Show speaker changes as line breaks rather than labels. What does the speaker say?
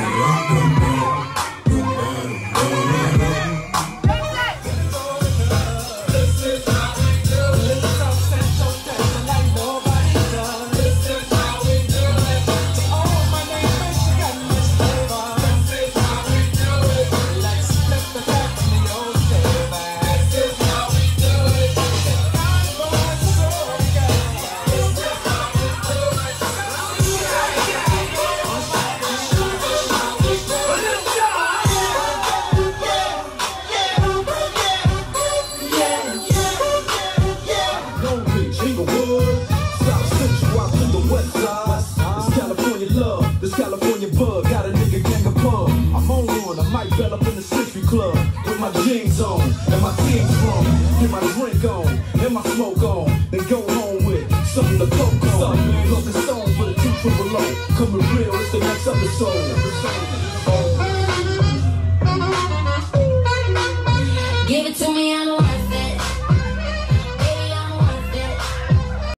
This California bug got a nigga gang of pub. I'm on one, I might bell up in the Century Club with my jeans on and my team's from. Get my drink on and my smoke on, then go home with something to coke on. Love the song for the 2 triple O. Coming real, it's the next episode.